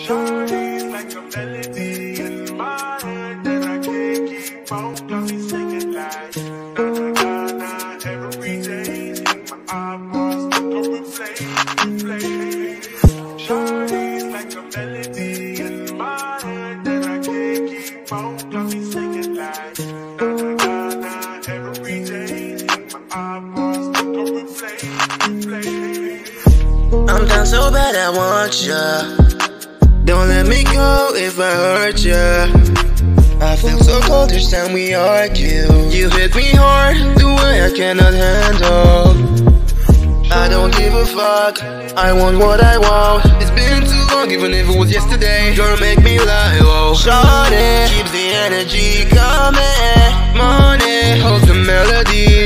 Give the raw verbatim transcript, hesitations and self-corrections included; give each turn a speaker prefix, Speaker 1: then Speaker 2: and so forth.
Speaker 1: Shawty's like a melody in my head that I can't keep on. Got me singing like na na na na every day. In my eyeballs, go replay, replay. Shawty's like a melody in my head that I can't keep on. Got me singing like na na na na every day. In my eyeballs, go replay, replay.
Speaker 2: I'm down so bad I want ya. Don't let me go if I hurt ya. I feel so cold each time we argue. You hit me hard the way I cannot handle. I don't give a fuck, I want what I want. It's been too long even if it was yesterday. Gonna make me lie, oh shawty keeps the energy coming. Money holds the melody.